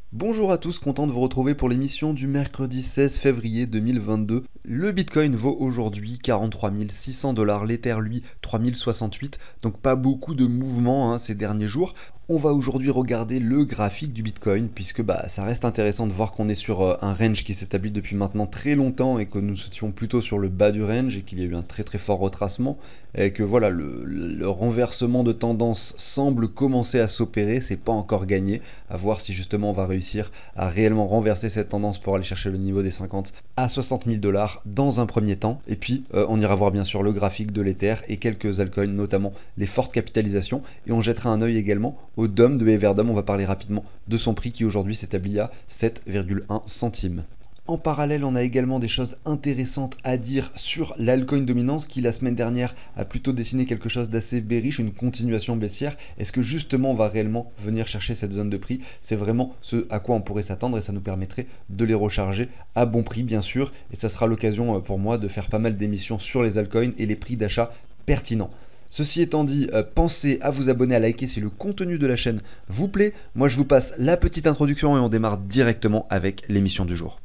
Bonjour à tous, content de vous retrouver pour l'émission du mercredi 16 février 2022. Le Bitcoin vaut aujourd'hui 43 600 $, l'Ether lui 3068, donc pas beaucoup de mouvements ces derniers jours. On va aujourd'hui regarder le graphique du Bitcoin puisque ça reste intéressant de voir qu'on est sur un range qui s'établit depuis maintenant très longtemps et que nous étions plutôt sur le bas du range et qu'il y a eu un très très fort retracement et que voilà le renversement de tendance semble commencer à s'opérer, c'est pas encore gagné, à voir si justement on va réussir à réellement renverser cette tendance pour aller chercher le niveau des 50 à 60 000 $ dans un premier temps. Et puis on ira voir bien sûr le graphique de l'Ether et quelques altcoins, notamment les fortes capitalisations. Et on jettera un œil également au DOM de Everdom. On va parler rapidement de son prix qui aujourd'hui s'établit à 7,1 centimes. En parallèle, on a également des choses intéressantes à dire sur l'altcoin dominance qui la semaine dernière a plutôt dessiné quelque chose d'assez bearish, une continuation baissière. Est-ce que justement on va réellement venir chercher cette zone de prix? C'est vraiment ce à quoi on pourrait s'attendre et ça nous permettrait de les recharger à bon prix bien sûr. Et ça sera l'occasion pour moi de faire pas mal d'émissions sur les altcoins et les prix d'achat pertinents. Ceci étant dit, pensez à vous abonner, à liker si le contenu de la chaîne vous plaît. Moi je vous passe la petite introduction et on démarre directement avec l'émission du jour.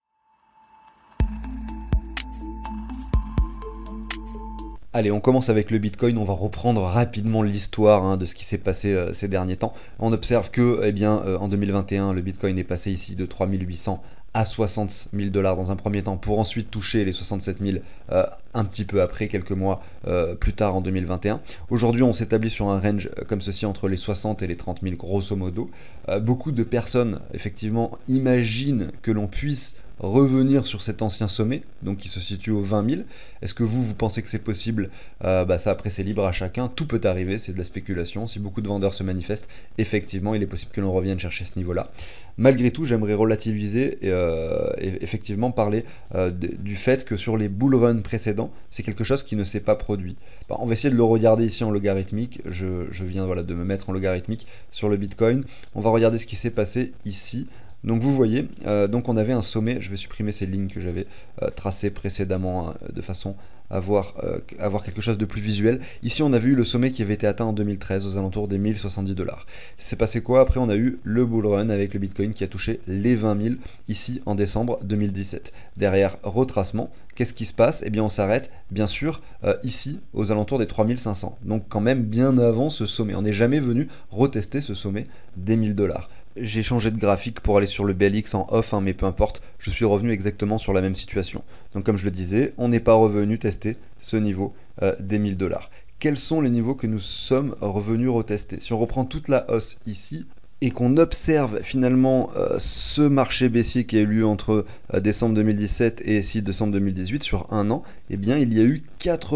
Allez, on commence avec le Bitcoin, on va reprendre rapidement l'histoire de ce qui s'est passé ces derniers temps. On observe que en 2021, le Bitcoin est passé ici de 3800 à 60 000 $ dans un premier temps pour ensuite toucher les 67 000 un petit peu après, quelques mois plus tard en 2021. Aujourd'hui, on s'établit sur un range comme ceci entre les 60 et les 30 000 grosso modo. Beaucoup de personnes, effectivement, imaginent que l'on puisse revenir sur cet ancien sommet, donc qui se situe aux 20 000. Est-ce que vous pensez que c'est possible? Ça après c'est libre à chacun, tout peut arriver, c'est de la spéculation. Si beaucoup de vendeurs se manifestent, effectivement il est possible que l'on revienne chercher ce niveau-là. Malgré tout, j'aimerais relativiser et effectivement parler du fait que sur les bull runs précédents, c'est quelque chose qui ne s'est pas produit. On va essayer de le regarder ici en logarithmique, je viens de me mettre en logarithmique sur le Bitcoin. On va regarder ce qui s'est passé ici. Donc vous voyez, donc on avait un sommet, je vais supprimer ces lignes que j'avais tracées précédemment de façon à avoir quelque chose de plus visuel. Ici on avait eu le sommet qui avait été atteint en 2013 aux alentours des 1070 $. C'est passé quoi? Après on a eu le bull run avec le Bitcoin qui a touché les 20 000 ici en décembre 2017. Derrière retracement, qu'est-ce qui se passe? Eh bien on s'arrête bien sûr ici aux alentours des 3500. Donc quand même bien avant ce sommet. On n'est jamais venu retester ce sommet des 1000 $. J'ai changé de graphique pour aller sur le BLX en off, mais peu importe, je suis revenu exactement sur la même situation. Donc comme je le disais, on n'est pas revenu tester ce niveau des 1000 $. Quels sont les niveaux que nous sommes revenus retester? Si on reprend toute la hausse ici, et qu'on observe finalement ce marché baissier qui a eu lieu entre décembre 2017 et ici décembre 2018 sur un an, eh bien il y a eu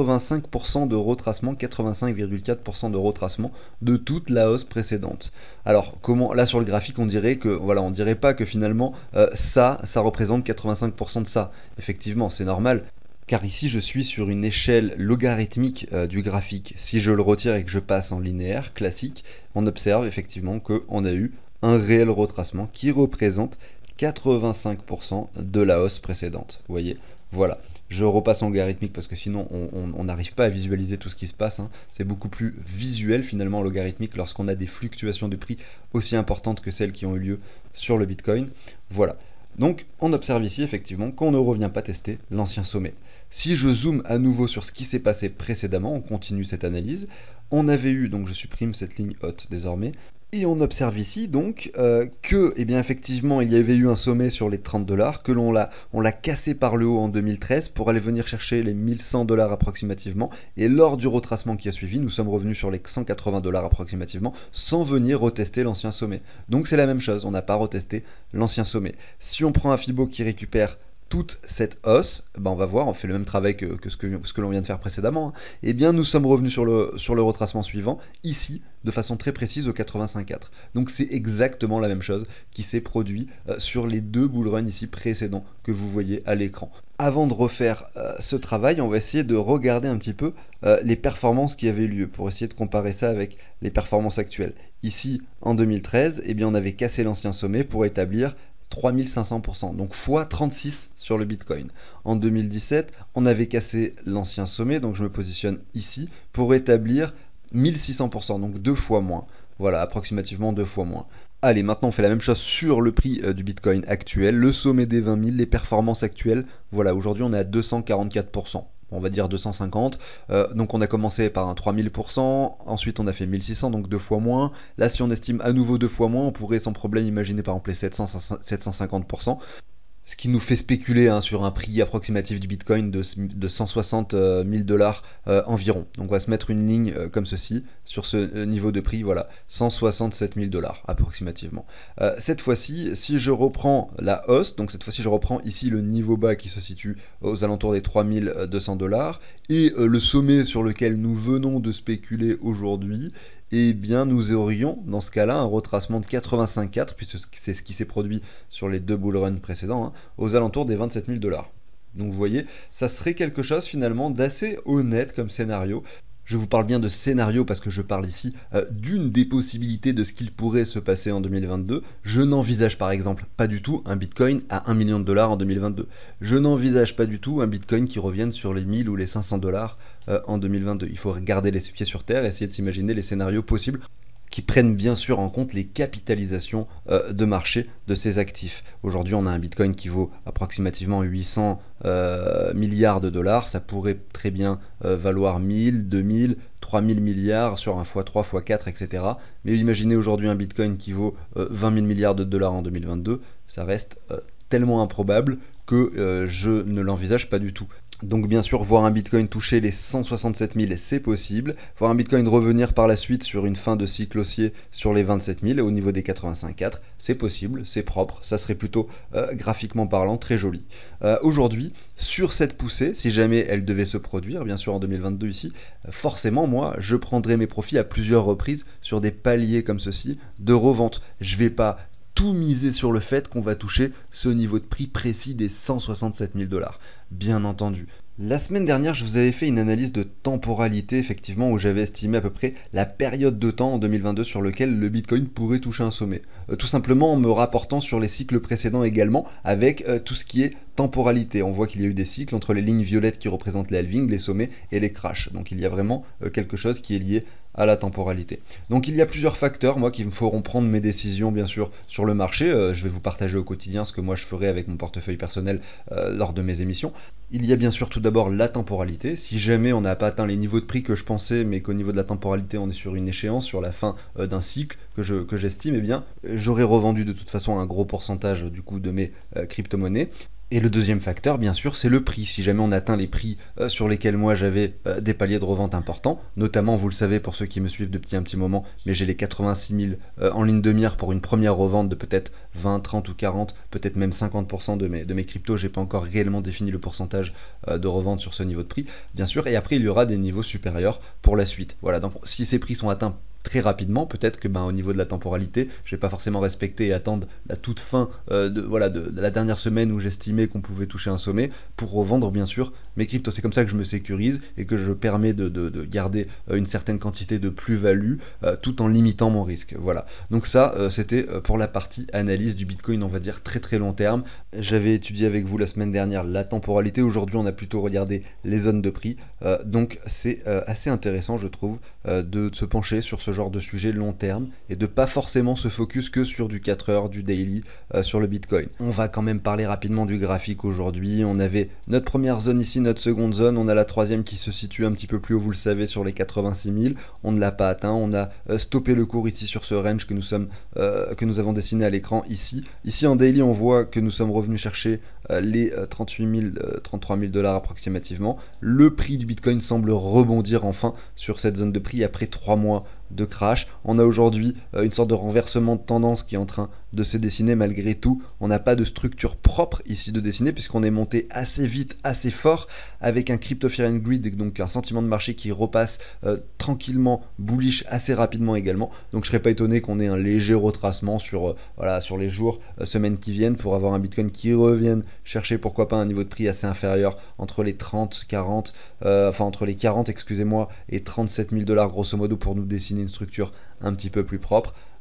85% de retracement, 85,4% de retracement de toute la hausse précédente. Alors comment là sur le graphique on dirait que voilà, on dirait pas que finalement ça représente 85% de ça. Effectivement, c'est normal. Car ici je suis sur une échelle logarithmique du graphique. Si je le retire et que je passe en linéaire classique, on observe effectivement qu'on a eu un réel retracement qui représente 85% de la hausse précédente. Vous voyez? Voilà. Je repasse en logarithmique parce que sinon on n'arrive pas à visualiser tout ce qui se passe. C'est beaucoup plus visuel finalement en logarithmique lorsqu'on a des fluctuations de prix aussi importantes que celles qui ont eu lieu sur le Bitcoin. Voilà. Donc on observe ici effectivement qu'on ne revient pas tester l'ancien sommet. Si je zoome à nouveau sur ce qui s'est passé précédemment, on continue cette analyse, on avait eu, donc je supprime cette ligne haute désormais, et on observe ici donc que, effectivement, il y avait eu un sommet sur les 30 $, que on l'a cassé par le haut en 2013 pour aller venir chercher les 1100 $ approximativement. Et lors du retracement qui a suivi, nous sommes revenus sur les 180 $ approximativement, sans venir retester l'ancien sommet. Donc c'est la même chose, on n'a pas retesté l'ancien sommet. Si on prend un Fibo qui récupère toute cette hausse, on va voir, on fait le même travail que ce que l'on vient de faire précédemment, eh bien nous sommes revenus sur le retracement suivant, ici, de façon très précise au 85,4. Donc c'est exactement la même chose qui s'est produit sur les deux bull runs ici précédents que vous voyez à l'écran. Avant de refaire ce travail, on va essayer de regarder un petit peu les performances qui avaient lieu pour essayer de comparer ça avec les performances actuelles. Ici, en 2013, on avait cassé l'ancien sommet pour établir 3500%, donc x 36 sur le Bitcoin. En 2017, on avait cassé l'ancien sommet, donc je me positionne ici, pour établir 1600%, donc deux fois moins. Voilà, approximativement deux fois moins. Allez, maintenant on fait la même chose sur le prix du Bitcoin actuel, le sommet des 20 000, les performances actuelles. Voilà, aujourd'hui on est à 244%. On va dire 250. Donc on a commencé par un 3000%, ensuite on a fait 1600, donc 2 fois moins. Là, si on estime à nouveau 2 fois moins, on pourrait sans problème imaginer par exemple les 750%. Ce qui nous fait spéculer sur un prix approximatif du Bitcoin de 160 000 dollars environ. Donc on va se mettre une ligne comme ceci, sur ce niveau de prix, voilà, 167 000 dollars approximativement. Cette fois-ci, si je reprends la hausse, donc cette fois-ci je reprends ici le niveau bas qui se situe aux alentours des 3200 dollars, et le sommet sur lequel nous venons de spéculer aujourd'hui, eh bien nous aurions dans ce cas-là un retracement de 85,4, puisque c'est ce qui s'est produit sur les 2 bull runs précédents, aux alentours des 27 000 dollars. Donc vous voyez, ça serait quelque chose finalement d'assez honnête comme scénario. Je vous parle bien de scénario parce que je parle ici d'une des possibilités de ce qu'il pourrait se passer en 2022. Je n'envisage par exemple pas du tout un Bitcoin à 1 million de dollars en 2022. Je n'envisage pas du tout un Bitcoin qui revienne sur les 1000 ou les 500 dollars en 2022. Il faut garder les pieds sur terre, essayer de s'imaginer les scénarios possibles qui prennent bien sûr en compte les capitalisations de marché de ces actifs. Aujourd'hui, on a un Bitcoin qui vaut approximativement 800 milliards de dollars. Ça pourrait très bien valoir 1000, 2000, 3000 milliards sur un x3, x4, etc. Mais imaginez aujourd'hui un Bitcoin qui vaut 20 000 milliards de dollars en 2022. Ça reste tellement improbable que je ne l'envisage pas du tout. Donc bien sûr, voir un Bitcoin toucher les 167 000, c'est possible. Voir un Bitcoin revenir par la suite sur une fin de cycle haussier sur les 27 000 au niveau des 85,4, c'est possible, c'est propre, ça serait plutôt graphiquement parlant très joli. Aujourd'hui, sur cette poussée, si jamais elle devait se produire, bien sûr en 2022 ici, forcément moi, je prendrai mes profits à plusieurs reprises sur des paliers comme ceci de revente. Je vais pas tout miser sur le fait qu'on va toucher ce niveau de prix précis des 167 000 dollars. Bien entendu. La semaine dernière, je vous avais fait une analyse de temporalité, effectivement, où j'avais estimé à peu près la période de temps en 2022 sur lequel le Bitcoin pourrait toucher un sommet. Tout simplement en me rapportant sur les cycles précédents également, avec tout ce qui est temporalité. On voit qu'il y a eu des cycles entre les lignes violettes qui représentent les halvings, les sommets et les crashs. Donc il y a vraiment quelque chose qui est lié à la temporalité. Donc il y a plusieurs facteurs, moi, qui me feront prendre mes décisions, bien sûr, sur le marché. Je vais vous partager au quotidien ce que moi je ferai avec mon portefeuille personnel lors de mes émissions. Il y a bien sûr tout d'abord la temporalité. Si jamais on n'a pas atteint les niveaux de prix que je pensais, mais qu'au niveau de la temporalité on est sur une échéance, sur la fin d'un cycle que j'estime, eh bien j'aurais revendu de toute façon un gros pourcentage du coup de mes crypto-monnaies. Et le deuxième facteur, bien sûr, c'est le prix. Si jamais on atteint les prix sur lesquels moi j'avais des paliers de revente importants, notamment, vous le savez pour ceux qui me suivent depuis un petit moment, mais j'ai les 86 000 en ligne de mire pour une première revente de peut-être 20, 30 ou 40, peut-être même 50% de mes cryptos. J'ai pas encore réellement défini le pourcentage de revente sur ce niveau de prix, bien sûr. Et après, il y aura des niveaux supérieurs pour la suite. Voilà, donc si ces prix sont atteints très rapidement, peut-être que au niveau de la temporalité, je vais pas forcément respecter et attendre la toute fin de la dernière semaine où j'estimais qu'on pouvait toucher un sommet pour revendre bien sûr mes cryptos. C'est comme ça que je me sécurise et que je permets de garder une certaine quantité de plus-value tout en limitant mon risque. Voilà. Donc ça, c'était pour la partie analyse du Bitcoin, on va dire très très long terme. J'avais étudié avec vous la semaine dernière la temporalité. Aujourd'hui, on a plutôt regardé les zones de prix. Donc c'est assez intéressant, je trouve, de se pencher sur ce genre de sujet long terme et de pas forcément se focus que sur du 4 heures, du daily sur le Bitcoin. On va quand même parler rapidement du graphique aujourd'hui. On avait notre première zone ici, notre seconde zone, on a la troisième qui se situe un petit peu plus haut, vous le savez, sur les 86 000. On ne l'a pas atteint, on a stoppé le cours ici sur ce range que nous avons dessiné à l'écran ici. Ici en daily, on voit que nous sommes revenus chercher les 38 000, 33 000 dollars approximativement. Le prix du Bitcoin semble rebondir enfin sur cette zone de prix après 3 mois de crash. On a aujourd'hui une sorte de renversement de tendance qui est en train de se dessiner malgré tout. On n'a pas de structure propre ici de dessiner puisqu'on est monté assez vite, assez fort avec un crypto fear and greed, donc un sentiment de marché qui repasse tranquillement bullish assez rapidement également. Donc je serais pas étonné qu'on ait un léger retracement sur les jours, semaines qui viennent pour avoir un Bitcoin qui revienne chercher pourquoi pas un niveau de prix assez inférieur entre les 40 excusez-moi et 37 000 dollars grosso modo pour nous dessiner une structure un petit peu plus propre.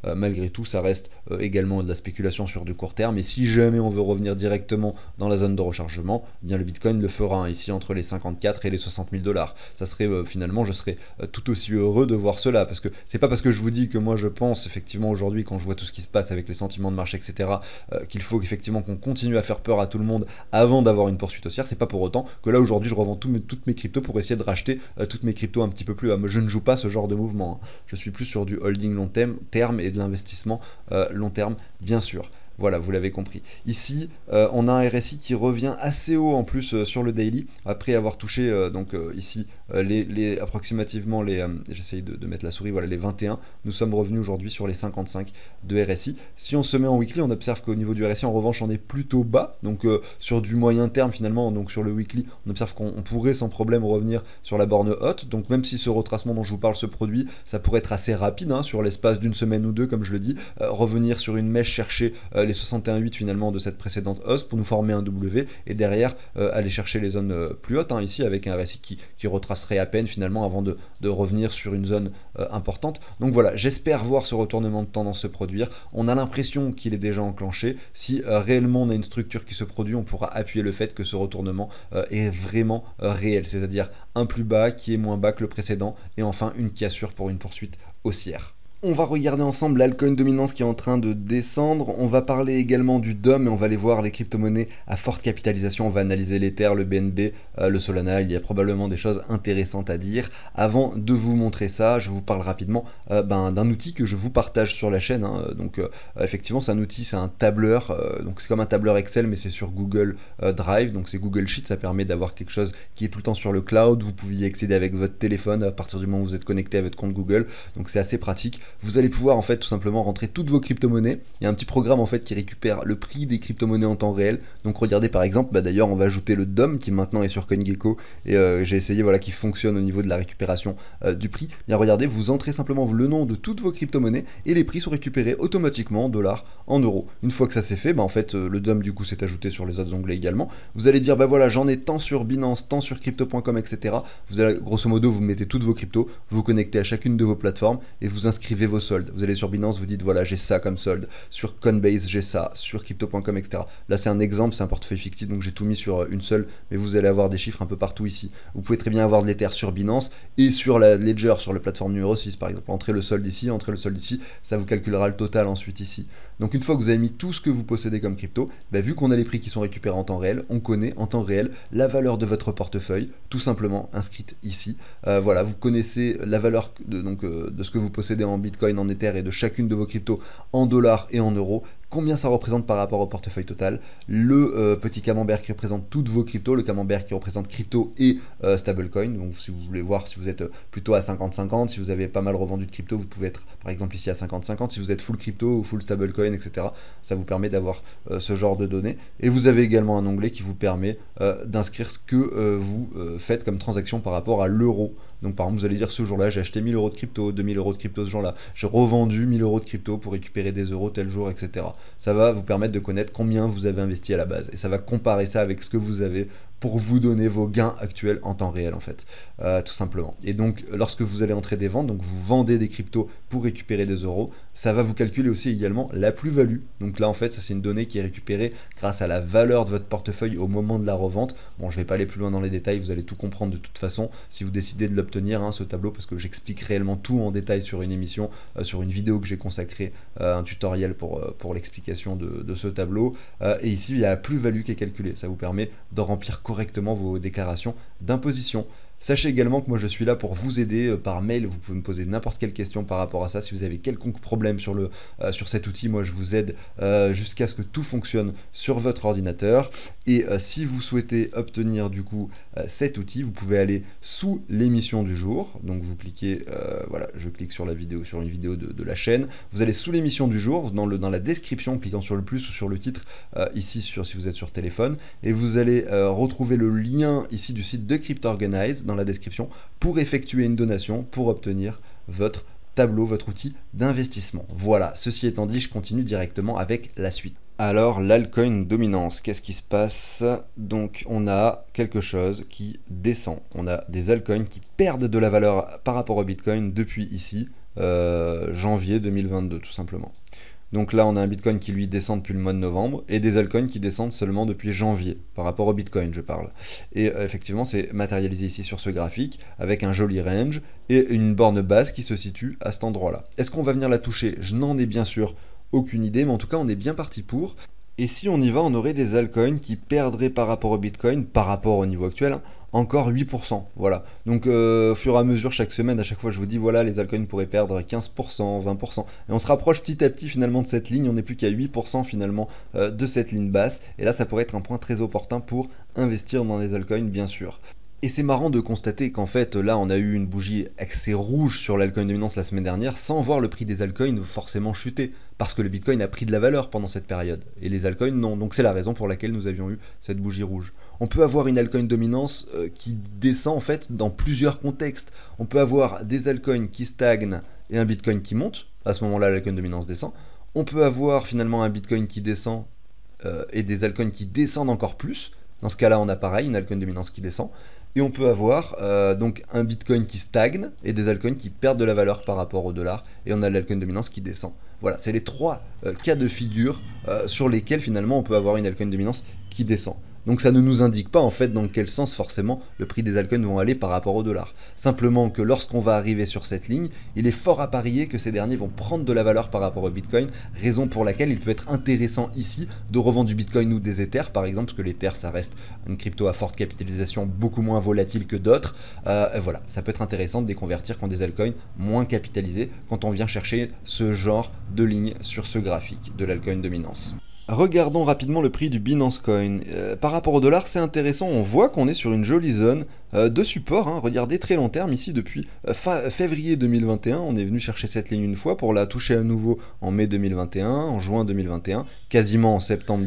malgré tout ça reste également de la spéculation sur du court terme, et si jamais on veut revenir directement dans la zone de rechargement, eh bien le Bitcoin le fera, hein, ici entre les 54 et les 60 000 $. Ça serait finalement, je serais tout aussi heureux de voir cela, parce que c'est pas parce que je vous dis que moi je pense effectivement aujourd'hui, quand je vois tout ce qui se passe avec les sentiments de marché, etc., qu'il faut effectivement qu'on continue à faire peur à tout le monde avant d'avoir une poursuite haussière. C'est pas pour autant que là aujourd'hui je revends toutes mes cryptos pour essayer de racheter toutes mes cryptos un petit peu plus. Je ne joue pas ce genre de mouvement, hein. Je suis plus sur du holding long terme et de l'investissement long terme, bien sûr. Voilà, vous l'avez compris. Ici, on a un RSI qui revient assez haut en plus sur le daily, après avoir touché ici approximativement les... j'essaye de mettre la souris, voilà, les 21. Nous sommes revenus aujourd'hui sur les 55 de RSI. Si on se met en weekly, on observe qu'au niveau du RSI, en revanche, on est plutôt bas. Donc sur du moyen terme finalement, donc sur le weekly, on observe qu'on pourrait sans problème revenir sur la borne haute. Donc même si ce retracement dont je vous parle se produit, ça pourrait être assez rapide, hein, sur l'espace d'une semaine ou deux, comme je le dis, revenir sur une mèche, chercher les 61,8 finalement de cette précédente hausse pour nous former un W, et derrière aller chercher les zones plus hautes, hein, ici avec un RSI qui retracerait à peine finalement avant de revenir sur une zone importante. Donc voilà, j'espère voir ce retournement de tendance se produire. On a l'impression qu'il est déjà enclenché. Si réellement on a une structure qui se produit, on pourra appuyer le fait que ce retournement est vraiment réel, c'est-à-dire un plus bas qui est moins bas que le précédent, et enfin une cassure pour une poursuite haussière. On va regarder ensemble l'altcoin dominance qui est en train de descendre. On va parler également du DOM, et on va aller voir les crypto-monnaies à forte capitalisation. On va analyser l'Ether, le BNB, le Solana. Il y a probablement des choses intéressantes à dire. Avant de vous montrer ça, je vous parle rapidement d'un outil que je vous partage sur la chaîne, hein. Donc effectivement, c'est un outil, c'est un tableur. Donc c'est comme un tableur Excel, mais c'est sur Google Drive. Donc c'est Google Sheet. Ça permet d'avoir quelque chose qui est tout le temps sur le cloud. Vous pouvez y accéder avec votre téléphone à partir du moment où vous êtes connecté à votre compte Google. Donc c'est assez pratique. Vous allez pouvoir en fait tout simplement rentrer toutes vos crypto-monnaies. Il y a un petit programme en fait qui récupère le prix des crypto-monnaies en temps réel. Donc regardez par exemple, d'ailleurs on va ajouter le DOM qui maintenant est sur CoinGecko, et j'ai essayé, voilà, qui fonctionne au niveau de la récupération du prix. Bien regardez, vous entrez simplement le nom de toutes vos crypto-monnaies et les prix sont récupérés automatiquement en dollars, en euros. Une fois que ça c'est fait, en fait le DOM du coup s'est ajouté sur les autres onglets également. Vous allez dire voilà, j'en ai tant sur Binance, tant sur crypto.com, etc. Vous allez grosso modo, vous mettez toutes vos cryptos, vous connectez à chacune de vos plateformes et vous inscrivez vos soldes. Vous allez sur Binance, vous dites voilà, j'ai ça comme solde, sur Coinbase j'ai ça, sur crypto.com, etc. Là c'est un exemple, c'est un portefeuille fictif, donc j'ai tout mis sur une seule, mais vous allez avoir des chiffres un peu partout ici. Vous pouvez très bien avoir de l'Ether sur Binance et sur la Ledger, sur la plateforme numéro 6 par exemple. Entrez le solde ici, ça vous calculera le total ensuite ici. Donc une fois que vous avez mis tout ce que vous possédez comme crypto, vu qu'on a les prix qui sont récupérés en temps réel, on connaît en temps réel la valeur de votre portefeuille, tout simplement inscrite ici. Voilà, vous connaissez la valeur de ce que vous possédez en Bitcoin, en Ether et de chacune de vos cryptos en dollars et en euros. Combien ça représente par rapport au portefeuille total, le petit camembert qui représente toutes vos cryptos, le camembert qui représente crypto et stablecoin. Donc si vous voulez voir si vous êtes plutôt à 50-50, si vous avez pas mal revendu de crypto, vous pouvez être par exemple ici à 50-50, si vous êtes full crypto ou full stablecoin, etc. Ça vous permet d'avoir ce genre de données. Et vous avez également un onglet qui vous permet d'inscrire ce que vous faites comme transaction par rapport à l'euro. Donc par exemple, vous allez dire ce jour-là, j'ai acheté 1000 euros de crypto, 2000 euros de crypto ce jour-là, j'ai revendu 1000 euros de crypto pour récupérer des euros tel jour, etc. Ça va vous permettre de connaître combien vous avez investi à la base. Et ça va comparer ça avec ce que vous avez pour vous donner vos gains actuels en temps réel en fait, tout simplement. Et donc lorsque vous allez entrer des ventes, donc vous vendez des cryptos pour récupérer des euros, ça va vous calculer aussi également la plus-value. Donc là en fait ça c'est une donnée qui est récupérée grâce à la valeur de votre portefeuille au moment de la revente. Bon, je vais pas aller plus loin dans les détails, vous allez tout comprendre de toute façon si vous décidez de l'obtenir, hein, ce tableau, parce que j'explique réellement tout en détail sur une émission, sur une vidéo que j'ai consacrée, un tutoriel pour l'explication de ce tableau. Et ici il y a la plus-value qui est calculée, ça vous permet de remplir correctement vos déclarations d'imposition. Sachez également que moi je suis là pour vous aider par mail, vous pouvez me poser n'importe quelle question par rapport à ça, si vous avez quelconque problème sur cet outil, moi je vous aide jusqu'à ce que tout fonctionne sur votre ordinateur. Et si vous souhaitez obtenir du coup cet outil, vous pouvez aller sous l'émission du jour, donc vous cliquez, voilà, je clique sur la vidéo, sur une vidéo de la chaîne, vous allez sous l'émission du jour, dans la description, en cliquant sur le plus ou sur le titre, ici si vous êtes sur téléphone, et vous allez retrouver le lien ici du site de CryptOrganize dans la description pour effectuer une donation pour obtenir votre tableau, votre outil d'investissement. Voilà, ceci étant dit, je continue directement avec la suite. Alors, l'altcoin dominance, qu'est-ce qui se passe? Donc, on a quelque chose qui descend. On a des altcoins qui perdent de la valeur par rapport au Bitcoin depuis ici. janvier 2022 tout simplement. Donc là, on a un Bitcoin qui lui descend depuis le mois de novembre et des altcoins qui descendent seulement depuis janvier, par rapport au Bitcoin, je parle. Et effectivement, c'est matérialisé ici sur ce graphique avec un joli range et une borne basse qui se situe à cet endroit-là. Est-ce qu'on va venir la toucher? Je n'en ai bien sûr aucune idée, mais en tout cas, on est bien parti pour. Et si on y va, on aurait des altcoins qui perdraient par rapport au Bitcoin, par rapport au niveau actuel, hein, encore 8%. Voilà. Donc au fur et à mesure, chaque semaine, à chaque fois, je vous dis, voilà, les altcoins pourraient perdre 15%, 20%. Et on se rapproche petit à petit finalement de cette ligne. On n'est plus qu'à 8% finalement de cette ligne basse. Et là, ça pourrait être un point très opportun pour investir dans les altcoins, bien sûr. Et c'est marrant de constater qu'en fait, là, on a eu une bougie assez rouge sur l'altcoin dominance la semaine dernière, sans voir le prix des altcoins forcément chuter, parce que le Bitcoin a pris de la valeur pendant cette période, et les altcoins non. Donc c'est la raison pour laquelle nous avions eu cette bougie rouge. On peut avoir une altcoin dominance qui descend en fait dans plusieurs contextes. On peut avoir des altcoins qui stagnent et un Bitcoin qui monte. À ce moment-là, l'altcoin dominance descend. On peut avoir finalement un Bitcoin qui descend et des altcoins qui descendent encore plus. Dans ce cas-là, on a pareil, une altcoin dominance qui descend. Et on peut avoir donc un Bitcoin qui stagne et des altcoins qui perdent de la valeur par rapport au dollar. Et on a l'altcoin dominance qui descend. Voilà, c'est les trois cas de figure sur lesquels finalement on peut avoir une altcoin dominance qui descend. Donc ça ne nous indique pas en fait dans quel sens forcément le prix des altcoins vont aller par rapport au dollar. Simplement que lorsqu'on va arriver sur cette ligne, il est fort à parier que ces derniers vont prendre de la valeur par rapport au Bitcoin, raison pour laquelle il peut être intéressant ici de revendre du Bitcoin ou des Ethers par exemple, parce que l'Ether ça reste une crypto à forte capitalisation beaucoup moins volatile que d'autres. Voilà, ça peut être intéressant de les convertir contre des altcoins moins capitalisés quand on vient chercher ce genre de ligne sur ce graphique de l'altcoin dominance. Regardons rapidement le prix du Binance Coin. Par rapport au dollar, c'est intéressant, on voit qu'on est sur une jolie zone de support. Hein. Regardez, très long terme, ici depuis février 2021, on est venu chercher cette ligne une fois pour la toucher à nouveau en mai 2021, en juin 2021, quasiment en septembre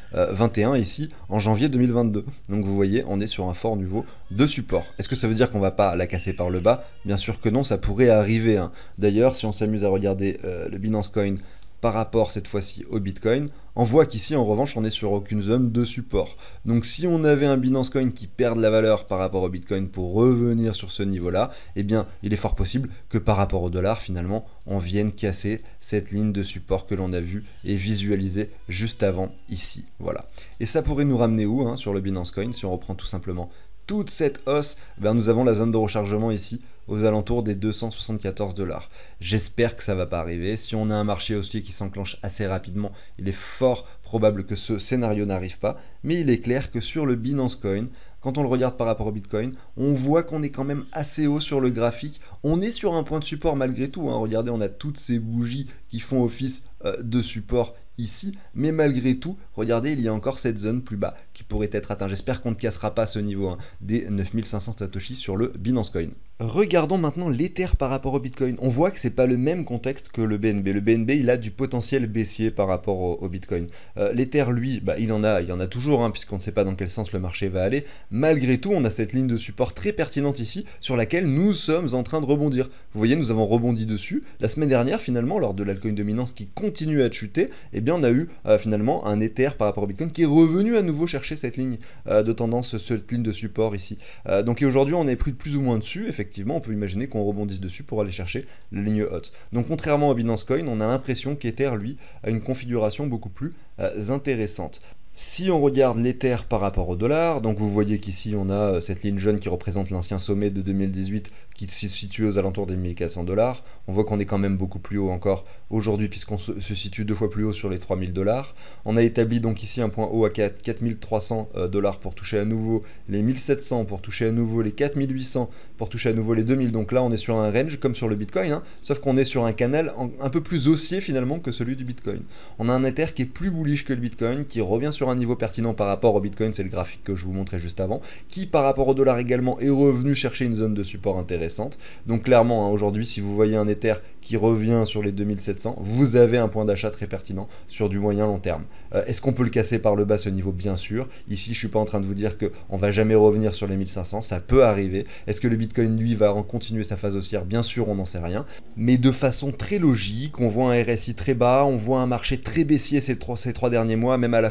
2021, ici en janvier 2022. Donc vous voyez, on est sur un fort niveau de support. Est-ce que ça veut dire qu'on va pas la casser par le bas? Bien sûr que non, ça pourrait arriver. Hein. D'ailleurs, si on s'amuse à regarder le Binance Coin par rapport cette fois-ci au Bitcoin, on voit qu'ici en revanche on est sur aucune zone de support. Donc si on avait un Binance Coin qui perd de la valeur par rapport au Bitcoin pour revenir sur ce niveau-là, eh bien il est fort possible que par rapport au dollar finalement on vienne casser cette ligne de support que l'on a vue et visualisée juste avant ici. Voilà. Et ça pourrait nous ramener où hein, sur le Binance Coin si on reprend tout simplement toute cette hausse, ben nous avons la zone de rechargement ici aux alentours des 274 $. J'espère que ça va pas arriver. Si on a un marché haussier qui s'enclenche assez rapidement, il est fort probable que ce scénario n'arrive pas. Mais il est clair que sur le Binance Coin, quand on le regarde par rapport au Bitcoin, on voit qu'on est quand même assez haut sur le graphique. On est sur un point de support malgré tout. Hein. Regardez, on a toutes ces bougies qui font office de support ici, mais malgré tout, regardez, il y a encore cette zone plus bas qui pourrait être atteinte. J'espère qu'on ne cassera pas ce niveau hein, des 9500 Satoshi sur le Binance Coin. Regardons maintenant l'Ether par rapport au Bitcoin. On voit que c'est pas le même contexte que le BNB. Le BNB, il a du potentiel baissier par rapport au Bitcoin. L'Ether, lui, bah, il y en a toujours, hein, puisqu'on ne sait pas dans quel sens le marché va aller. Malgré tout, on a cette ligne de support très pertinente ici, sur laquelle nous sommes en train de rebondir. Vous voyez, nous avons rebondi dessus. La semaine dernière, finalement, lors de l'altcoin dominance qui continue à chuter, eh bien, on a eu finalement un Ether par rapport au Bitcoin qui est revenu à nouveau chercher cette ligne de tendance, cette ligne de support ici. Donc aujourd'hui, on est plus ou moins dessus. Effectivement, on peut imaginer qu'on rebondisse dessus pour aller chercher la ligne haute. Donc contrairement à Binance Coin, on a l'impression qu'Ether, lui, a une configuration beaucoup plus intéressante. Si on regarde l'Ether par rapport au dollar, donc vous voyez qu'ici on a cette ligne jaune qui représente l'ancien sommet de 2018 qui se situe aux alentours des 1400 $. On voit qu'on est quand même beaucoup plus haut encore aujourd'hui puisqu'on se situe 2 fois plus haut sur les 3000 $. On a établi donc ici un point haut à 4300 $ pour toucher à nouveau les 1700, pour toucher à nouveau les 4800, pour toucher à nouveau les 2000. Donc là on est sur un range comme sur le Bitcoin, hein, sauf qu'on est sur un canal un peu plus haussier finalement que celui du Bitcoin. On a un Ether qui est plus bullish que le Bitcoin, qui revient sur un niveau pertinent par rapport au Bitcoin, c'est le graphique que je vous montrais juste avant, qui par rapport au dollar également est revenu chercher une zone de support intéressante. Donc clairement, hein, aujourd'hui, si vous voyez un Ether qui revient sur les 2700, vous avez un point d'achat très pertinent sur du moyen long terme. Est-ce qu'on peut le casser par le bas ce niveau? Bien sûr. Ici, je suis pas en train de vous dire qu'on va jamais revenir sur les 1500, ça peut arriver. Est-ce que le Bitcoin, lui, va continuer sa phase haussière? Bien sûr, on n'en sait rien. Mais de façon très logique, on voit un RSI très bas, on voit un marché très baissier ces trois derniers mois, même à la fois sur l'Ether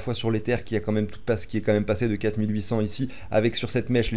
l'Ether qui est quand même passé de 4800 ici, avec sur cette mèche les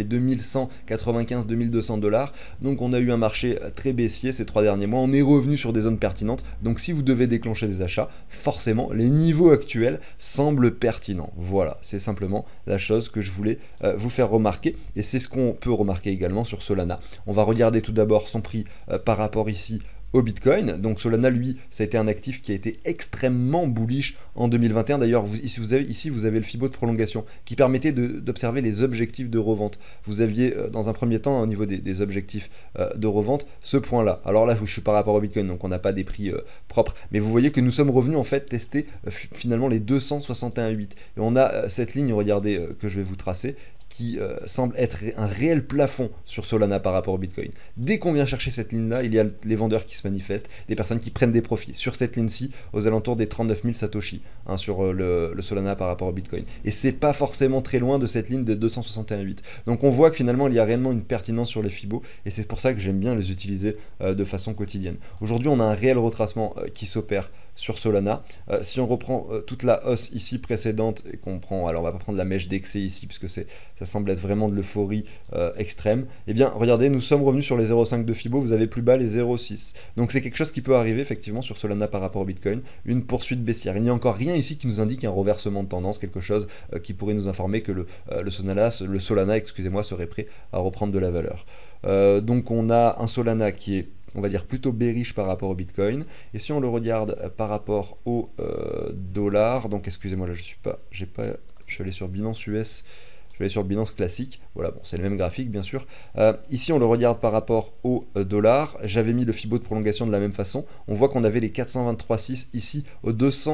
2195-2200 dollars. Donc on a eu un marché très baissier ces 3 derniers mois, on est revenu sur des zones pertinentes. Donc si vous devez déclencher des achats, forcément les niveaux actuels semblent pertinents. Voilà, c'est simplement la chose que je voulais vous faire remarquer, et c'est ce qu'on peut remarquer également sur Solana. On va regarder tout d'abord son prix par rapport ici au Bitcoin. Donc Solana, lui, ça a été un actif qui a été extrêmement bullish en 2021. D'ailleurs, ici, vous avez le Fibo de prolongation qui permettait d'observer les objectifs de revente. Vous aviez, dans un premier temps, au niveau des objectifs de revente, ce point-là. Alors là, je suis par rapport au Bitcoin, donc on n'a pas des prix propres. Mais vous voyez que nous sommes revenus, en fait, tester finalement les 261,8. Et on a cette ligne, regardez, que je vais vous tracer, qui semble être un réel plafond sur Solana par rapport au Bitcoin. Dès qu'on vient chercher cette ligne-là, il y a les vendeurs qui se manifestent, des personnes qui prennent des profits sur cette ligne-ci, aux alentours des 39 000 Satoshi, hein, sur le Solana par rapport au Bitcoin. Et c'est pas forcément très loin de cette ligne des 261,8. Donc on voit que finalement, il y a réellement une pertinence sur les Fibo, et c'est pour ça que j'aime bien les utiliser de façon quotidienne. Aujourd'hui, on a un réel retracement qui s'opère sur Solana. Si on reprend toute la hausse ici précédente et qu'on prend, alors on va pas prendre la mèche d'excès ici parce que ça semble être vraiment de l'euphorie extrême, et bien regardez, nous sommes revenus sur les 0,5 de Fibo, vous avez plus bas les 0,6. Donc c'est quelque chose qui peut arriver effectivement sur Solana par rapport au Bitcoin, une poursuite baissière. Il n'y a encore rien ici qui nous indique un reversement de tendance, quelque chose qui pourrait nous informer que le Solana, excusez-moi, serait prêt à reprendre de la valeur. Donc on a un Solana qui est, on va dire, plutôt bearish par rapport au Bitcoin. Et si on le regarde par rapport au dollar, donc excusez-moi, là je suis allé sur Binance US, je vais aller sur le Binance classique. Voilà, bon, c'est le même graphique, bien sûr. Ici, on le regarde par rapport au dollar. J'avais mis le Fibo de prolongation de la même façon. On voit qu'on avait les 423,6 ici au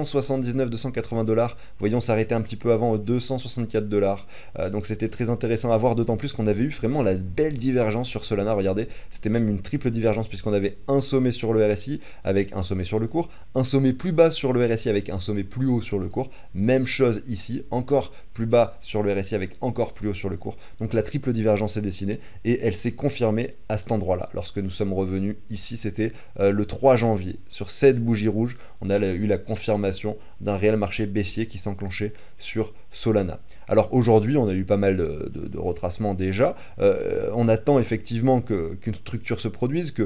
279-280 dollars. Voyons s'arrêter un petit peu avant au 264 dollars. Donc c'était très intéressant à voir, d'autant plus qu'on avait eu vraiment la belle divergence sur Solana. Regardez, c'était même une triple divergence puisqu'on avait un sommet sur le RSI avec un sommet sur le cours, un sommet plus bas sur le RSI avec un sommet plus haut sur le cours. Même chose ici, encore plus bas sur le RSI avec encore plus haut sur le cours. Donc la triple divergence est dessinée et elle s'est confirmée à cet endroit-là. Lorsque nous sommes revenus ici, c'était le 3 janvier. Sur cette bougie rouge, on a eu la confirmation d'un réel marché baissier qui s'enclenchait sur Solana. Alors aujourd'hui, on a eu pas mal de retracements déjà. On attend effectivement qu'une structure se produise, que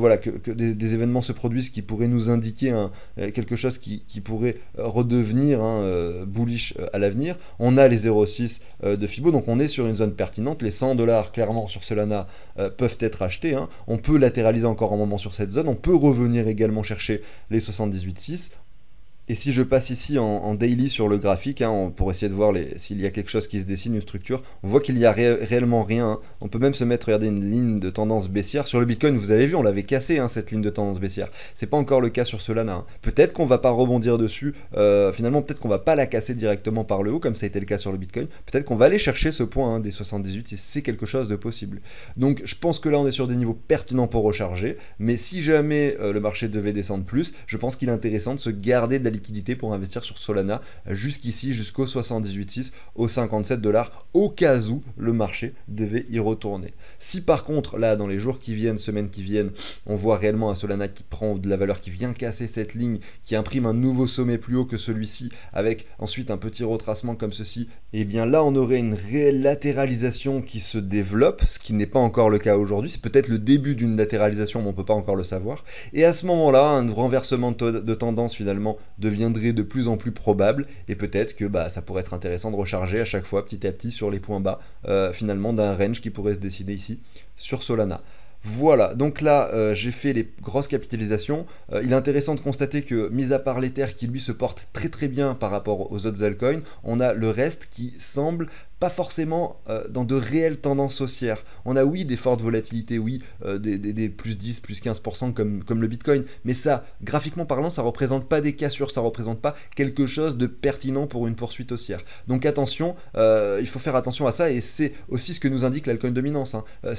des événements se produisent qui pourraient nous indiquer quelque chose qui pourrait redevenir bullish à l'avenir. On a les 0,6 de Fibo, donc on est sur une zone pertinente. Les 100 dollars clairement sur Solana peuvent être achetés. On peut latéraliser encore un moment sur cette zone. On peut revenir également chercher les 78,6. Et si je passe ici en daily sur le graphique, pour essayer de voir s'il y a quelque chose qui se dessine, une structure, on voit qu'il n'y a réellement rien. On peut même se mettre, regardez, une ligne de tendance baissière. Sur le Bitcoin, vous avez vu, on l'avait cassé, cette ligne de tendance baissière. C'est pas encore le cas sur Solana. Peut-être qu'on va pas rebondir dessus. Finalement, peut-être qu'on va pas la casser directement par le haut, comme ça a été le cas sur le Bitcoin. Peut-être qu'on va aller chercher ce point des 78 si c'est quelque chose de possible. Donc je pense que là, on est sur des niveaux pertinents pour recharger. Mais si jamais le marché devait descendre plus, je pense qu'il est intéressant de se garder de la liquidité pour investir sur Solana jusqu'ici, jusqu'au 78,6, aux 57 dollars, au cas où le marché devait y retourner. Si par contre, là, dans les jours qui viennent, semaines qui viennent, on voit réellement un Solana qui prend de la valeur, qui vient casser cette ligne, qui imprime un nouveau sommet plus haut que celui-ci, avec ensuite un petit retracement comme ceci, et bien là, on aurait une réelle latéralisation qui se développe, ce qui n'est pas encore le cas aujourd'hui. C'est peut-être le début d'une latéralisation, mais on ne peut pas encore le savoir. Et à ce moment-là, un renversement de tendance, finalement, deviendrait de plus en plus probable, et peut-être que ça pourrait être intéressant de recharger à chaque fois petit à petit sur les points bas finalement d'un range qui pourrait se décider ici sur Solana. Voilà, donc là j'ai fait les grosses capitalisations. Il est intéressant de constater que, mis à part l'Ether qui lui se porte très très bien par rapport aux autres altcoins, on a le reste qui semble pas forcément dans de réelles tendances haussières. On a oui des fortes volatilités, oui des plus 10, plus 15% comme le Bitcoin, mais ça, graphiquement parlant, ça représente pas des cassures, ça représente pas quelque chose de pertinent pour une poursuite haussière. Donc attention, il faut faire attention à ça, et c'est aussi ce que nous indique l'altcoin dominance.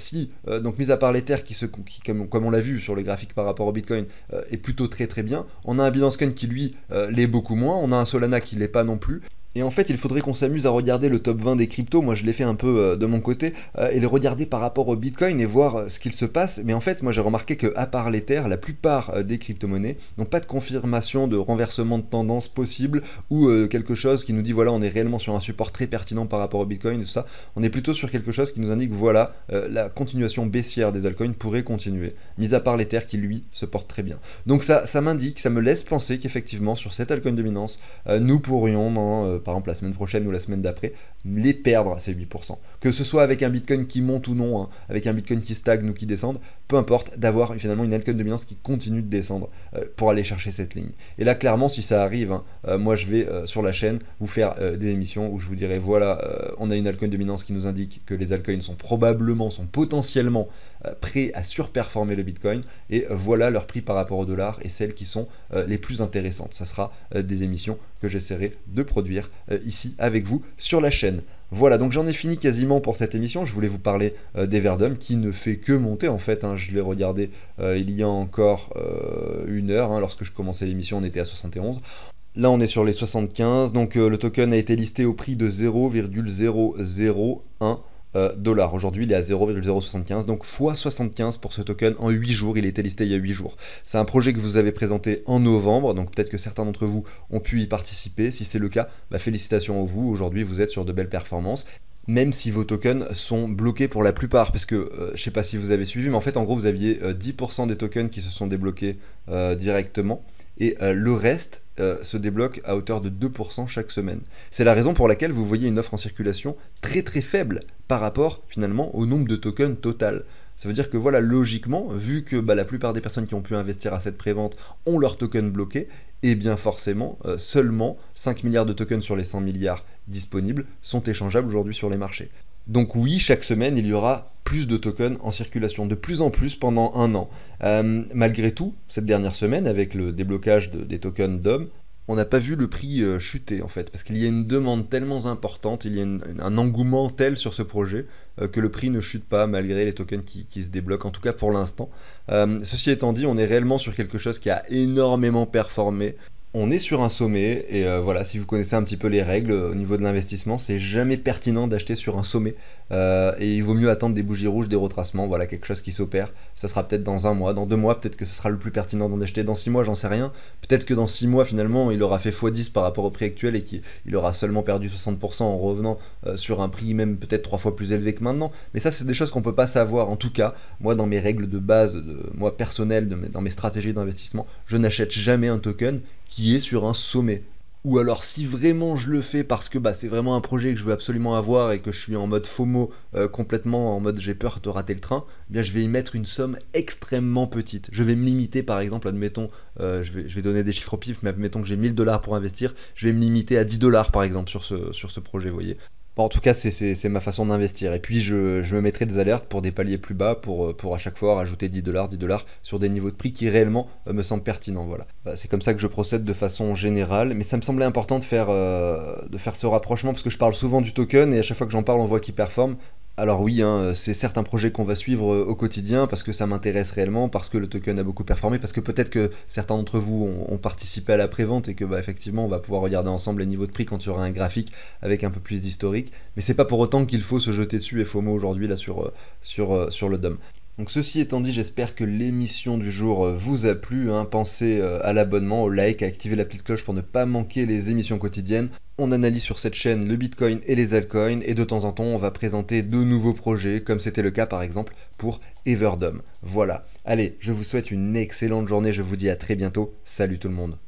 Donc mis à part l'Ether qui comme on l'a vu sur le graphique par rapport au Bitcoin, est plutôt très très bien, on a un Binance Coin qui lui l'est beaucoup moins, on a un Solana qui l'est pas non plus. Et en fait, il faudrait qu'on s'amuse à regarder le top 20 des cryptos, moi je l'ai fait un peu de mon côté, et les regarder par rapport au Bitcoin et voir ce qu'il se passe. Mais en fait, moi j'ai remarqué que à part l'Ether, la plupart des crypto-monnaies n'ont pas de confirmation de renversement de tendance possible ou quelque chose qui nous dit voilà, on est réellement sur un support très pertinent par rapport au Bitcoin et tout ça. On est plutôt sur quelque chose qui nous indique voilà, la continuation baissière des altcoins pourrait continuer, mis à part l'Ether qui lui se porte très bien. Donc ça m'indique, ça me laisse penser qu'effectivement sur cette altcoin dominance, nous pourrions par exemple la semaine prochaine ou la semaine d'après, les perdre ces 8%. Que ce soit avec un Bitcoin qui monte ou non, hein, avec un Bitcoin qui stagne ou qui descende, peu importe, d'avoir finalement une altcoin dominance qui continue de descendre pour aller chercher cette ligne. Et là, clairement, si ça arrive, hein, moi je vais sur la chaîne vous faire des émissions où je vous dirai voilà, on a une altcoin dominance qui nous indique que les altcoins sont potentiellement prêts à surperformer le Bitcoin, et voilà leur prix par rapport au dollar et celles qui sont les plus intéressantes. Ça sera des émissions que j'essaierai de produire ici avec vous sur la chaîne. Voilà, donc j'en ai fini quasiment pour cette émission. Je voulais vous parler d'Everdom qui ne fait que monter en fait, hein. Je l'ai regardé il y a encore une heure, hein, lorsque je commençais l'émission on était à 71. Là on est sur les 75, donc le token a été listé au prix de 0,001 dollars. Aujourd'hui, il est à 0,075, donc x75 pour ce token en 8 jours. Il a été listé il y a 8 jours. C'est un projet que vous avez présenté en novembre, donc peut-être que certains d'entre vous ont pu y participer. Si c'est le cas, félicitations à vous. Aujourd'hui, vous êtes sur de belles performances, même si vos tokens sont bloqués pour la plupart, parce que je ne sais pas si vous avez suivi, mais en fait, en gros, vous aviez 10% des tokens qui se sont débloqués directement, et le reste se débloque à hauteur de 2% chaque semaine. C'est la raison pour laquelle vous voyez une offre en circulation très très faible par rapport finalement au nombre de tokens total. Ça veut dire que voilà, logiquement, vu que la plupart des personnes qui ont pu investir à cette prévente ont leurs tokens bloqués, et bien forcément, seulement 5 milliards de tokens sur les 100 milliards disponibles sont échangeables aujourd'hui sur les marchés. Donc oui, chaque semaine, il y aura plus de tokens en circulation, de plus en plus pendant un an. Malgré tout, cette dernière semaine, avec le déblocage des tokens DOM, on n'a pas vu le prix chuter en fait, parce qu'il y a une demande tellement importante, il y a un engouement tel sur ce projet que le prix ne chute pas malgré les tokens qui se débloquent, en tout cas pour l'instant. Ceci étant dit, on est réellement sur quelque chose qui a énormément performé. On est sur un sommet, et voilà, si vous connaissez un petit peu les règles au niveau de l'investissement, c'est jamais pertinent d'acheter sur un sommet, et il vaut mieux attendre des bougies rouges, des retracements, voilà, quelque chose qui s'opère. Ça sera peut-être dans un mois, dans 2 mois, peut-être que ce sera le plus pertinent d'en acheter. Dans 6 mois, j'en sais rien. Peut-être que dans 6 mois, finalement, il aura fait x10 par rapport au prix actuel et qu'il aura seulement perdu 60% en revenant sur un prix même peut-être 3 fois plus élevé que maintenant. Mais ça, c'est des choses qu'on peut pas savoir. En tout cas, moi, dans mes règles de base, moi personnelles, dans mes stratégies d'investissement, je n'achète jamais un token qui est sur un sommet. Ou alors si vraiment je le fais parce que c'est vraiment un projet que je veux absolument avoir et que je suis en mode FOMO, complètement en mode j'ai peur de rater le train, je vais y mettre une somme extrêmement petite. Je vais me limiter par exemple, admettons, je vais donner des chiffres au pif, mais admettons que j'ai 1000 dollars pour investir, je vais me limiter à 10 dollars par exemple sur ce projet, vous voyez. Bon, en tout cas, c'est ma façon d'investir. Et puis, je me mettrai des alertes pour des paliers plus bas pour à chaque fois rajouter 10 dollars sur des niveaux de prix qui réellement me semblent pertinents. Voilà. C'est comme ça que je procède de façon générale. Mais ça me semblait important de faire ce rapprochement parce que je parle souvent du token et à chaque fois que j'en parle, on voit qu'il performe. Alors oui, hein, c'est certes un projet qu'on va suivre au quotidien parce que ça m'intéresse réellement, parce que le token a beaucoup performé, parce que peut-être que certains d'entre vous ont participé à la prévente et que effectivement on va pouvoir regarder ensemble les niveaux de prix quand il y aura un graphique avec un peu plus d'historique. Mais c'est pas pour autant qu'il faut se jeter dessus et FOMO aujourd'hui là sur le DOM. Donc ceci étant dit, j'espère que l'émission du jour vous a plu, hein. Pensez à l'abonnement, au like, à activer la petite cloche pour ne pas manquer les émissions quotidiennes. On analyse sur cette chaîne le Bitcoin et les altcoins, et de temps en temps on va présenter de nouveaux projets, comme c'était le cas par exemple pour Everdom. Voilà, allez, je vous souhaite une excellente journée, je vous dis à très bientôt, salut tout le monde.